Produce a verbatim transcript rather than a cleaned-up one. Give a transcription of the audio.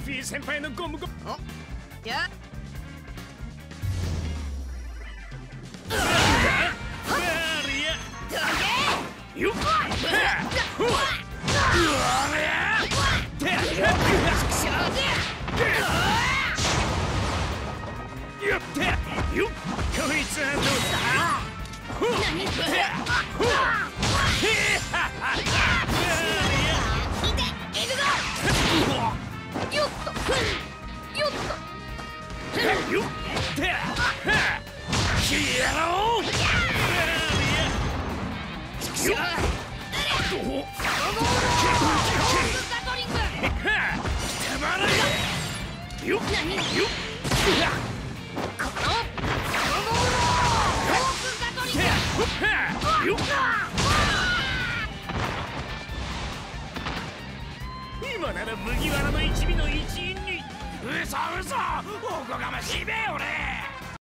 フィー先輩のゴムゴム。 いやよっよっこいつはどうだ。何これ。よっとよっとよっやろう。よっよっ今なら麦わらの一味の一員に。嘘嘘おこがましいべ俺。